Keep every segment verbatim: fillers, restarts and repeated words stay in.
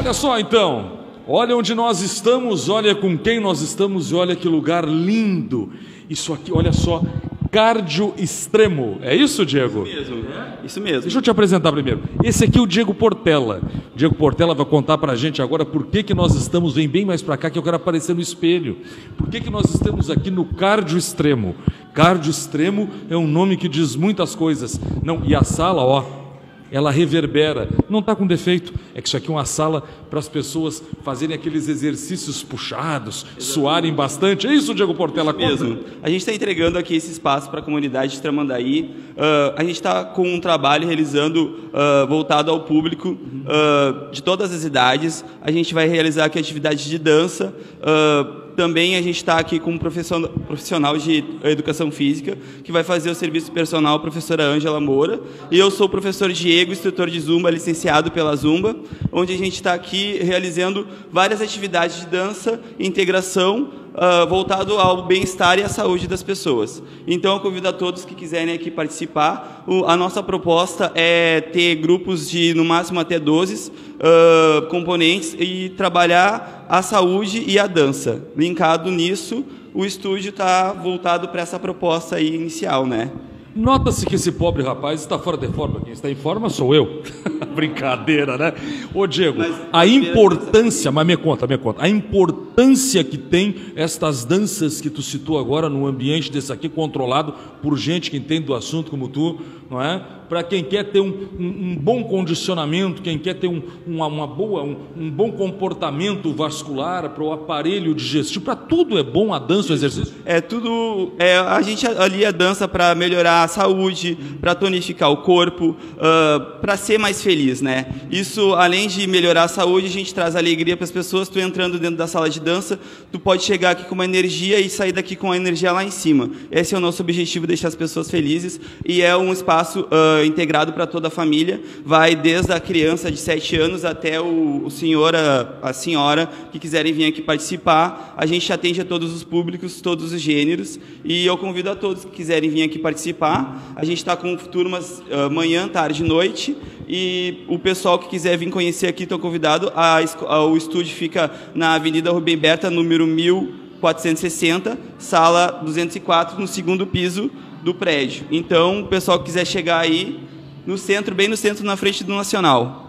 Olha só então, olha onde nós estamos, olha com quem nós estamos e olha que lugar lindo. Isso aqui, olha só, Cardio Extremo. É isso, Diego? Isso mesmo, isso mesmo. Deixa eu te apresentar primeiro. Esse aqui é o Diego Portela. O Diego Portela vai contar pra gente agora por que que nós estamos, vem bem mais pra cá que eu quero aparecer no espelho. Por que que nós estamos aqui no Cardio Extremo? Cardio Extremo é um nome que diz muitas coisas. Não, e a sala, ó, ela reverbera. Não está com defeito. É que isso aqui é uma sala para as pessoas fazerem aqueles exercícios puxados, suarem bastante. É isso, Diego Portela? Isso mesmo. A gente está entregando aqui esse espaço para a comunidade de Tramandaí. Uh, a gente está com um trabalho realizando uh, voltado ao público uh, de todas as idades. A gente vai realizar aqui atividades de dança. Uh, Também a gente está aqui com um profissional de educação física, que vai fazer o serviço personal, a professora Ângela Moura. E eu sou o professor Diego, instrutor de Zumba, licenciado pela Zumba, onde a gente está aqui realizando várias atividades de dança e integração, Uh, voltado ao bem-estar e à saúde das pessoas. Então, eu convido a todos que quiserem aqui participar. O, a nossa proposta é ter grupos de, no máximo, até doze uh, componentes e trabalhar a saúde e a dança. Linkado nisso, o estúdio está voltado para essa proposta aí inicial, né? Nota-se que esse pobre rapaz está fora de forma. Quem está em forma sou eu. Brincadeira, né? Ô, Diego, mas, a importância, mas me conta, me conta, a importância que tem estas danças que tu citou agora no ambiente desse aqui, controlado por gente que entende do assunto como tu, não é? Para quem quer ter um, um, um bom condicionamento, quem quer ter um, uma, uma boa, um, um bom comportamento vascular, para o aparelho digestivo, para tudo é bom a dança, o exercício? É tudo, é, a gente ali a dança para melhorar a saúde, para tonificar o corpo, uh, para ser mais feliz, né? Isso, além de melhorar a saúde, a gente traz alegria para as pessoas. Tu entrando dentro da sala de dança, tu pode chegar aqui com uma energia e sair daqui com a energia lá em cima. Esse é o nosso objetivo, deixar as pessoas felizes, e é um espaço uh, integrado para toda a família. Vai desde a criança de sete anos até o, o senhor, a, a senhora que quiserem vir aqui participar. A gente atende a todos os públicos, todos os gêneros, e eu convido a todos que quiserem vir aqui participar. A gente está com turmas uh, manhã, tarde e noite, e o pessoal que quiser vir conhecer aqui, estou convidado. A, a, o estúdio fica na Avenida Rubem Berta, número mil quatrocentos e sessenta, sala duzentos e quatro, no segundo piso do prédio. Então, o pessoal que quiser chegar aí, no centro, bem no centro, na frente do Nacional.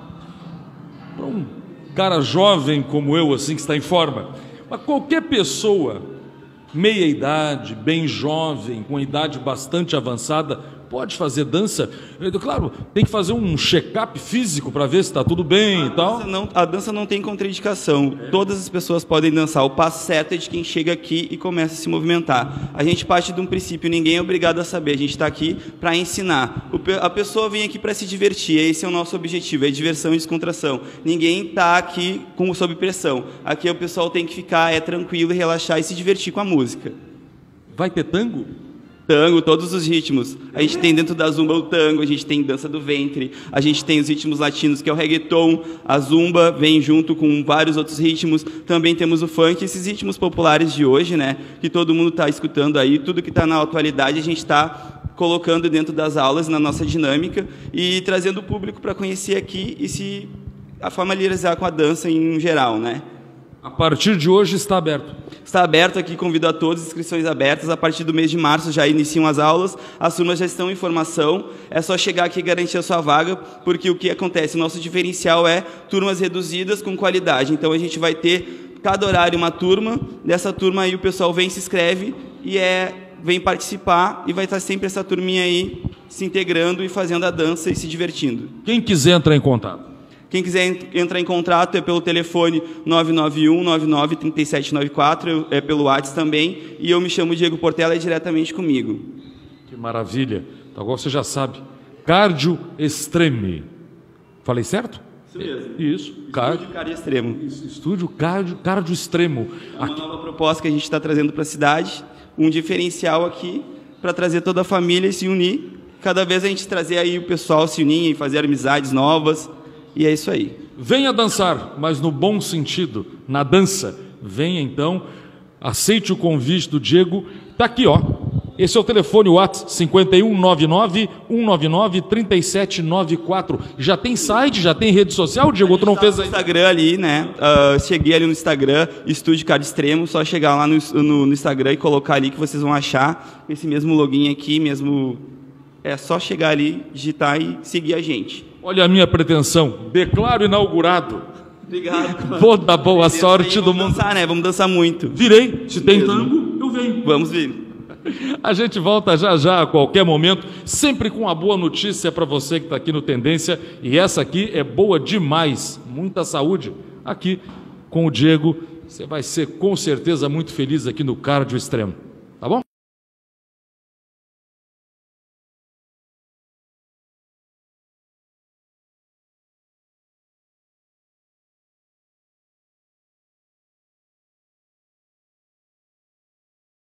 Para um cara jovem como eu, assim, que está em forma, mas qualquer pessoa, meia idade, bem jovem, com idade bastante avançada, pode fazer dança? Claro, tem que fazer um check-up físico para ver se está tudo bem e tal. Não, a dança não tem contraindicação. É. Todas as pessoas podem dançar. O passo certo é de quem chega aqui e começa a se movimentar. A gente parte de um princípio, ninguém é obrigado a saber. A gente está aqui para ensinar. O, a pessoa vem aqui para se divertir. Esse é o nosso objetivo, é diversão e descontração. Ninguém está aqui com, sob pressão. Aqui o pessoal tem que ficar é, tranquilo e relaxar e se divertir com a música. Vai ter tango? Tango, todos os ritmos. A gente tem dentro da Zumba o tango, a gente tem dança do ventre, a gente tem os ritmos latinos, que é o reggaeton, a Zumba vem junto com vários outros ritmos, também temos o funk, esses ritmos populares de hoje, né, que todo mundo está escutando aí, tudo que está na atualidade a gente está colocando dentro das aulas, na nossa dinâmica, e trazendo o público para conhecer aqui e se familiarizar com a dança em geral, né. A partir de hoje está aberto. Está aberto aqui, convido a todos, inscrições abertas. A partir do mês de março já iniciam as aulas, as turmas já estão em formação. É só chegar aqui e garantir a sua vaga, porque o que acontece? O nosso diferencial é turmas reduzidas com qualidade. Então a gente vai ter, cada horário, uma turma. Dessa turma aí o pessoal vem, se inscreve e é, vem participar, e vai estar sempre essa turminha aí se integrando e fazendo a dança e se divertindo. Quem quiser entrar em contato? Quem quiser entrar em contato é pelo telefone nove nove um, nove nove, três sete nove quatro, é pelo WhatsApp também, e eu me chamo Diego Portela, é diretamente comigo. Que maravilha. Então agora você já sabe. Cardio Extreme. Falei certo? Isso mesmo. Isso. Estúdio Cardio Extremo. Estúdio Cardio, Cardio Extremo. É uma aqui. Nova proposta que a gente está trazendo para a cidade, um diferencial aqui, para trazer toda a família e se unir. Cada vez a gente trazer aí o pessoal se unir e fazer amizades novas. E é isso aí. Venha dançar, mas no bom sentido, na dança. Venha então, aceite o convite do Diego. Está aqui, ó. Esse é o telefone WhatsApp cinco um nove nove, um nove nove, três sete nove quatro. Já tem site, já tem rede social, Diego? Tu não fez aí? Instagram ali, né? Uh, cheguei ali no Instagram, Estúdio Cara Extremo, só chegar lá no, no, no Instagram e colocar ali que vocês vão achar esse mesmo login aqui, mesmo. É só chegar ali, digitar e seguir a gente. Olha a minha pretensão, declaro inaugurado. Obrigado. Vou dar boa sorte do mundo. Vamos dançar, né? Vamos dançar muito. Virei, se tem tango, eu venho. Vamos vir. A gente volta já já, a qualquer momento, sempre com uma boa notícia para você que está aqui no Tendência, e essa aqui é boa demais, muita saúde. Aqui com o Diego, você vai ser com certeza muito feliz aqui no Cardio Extremo, tá bom?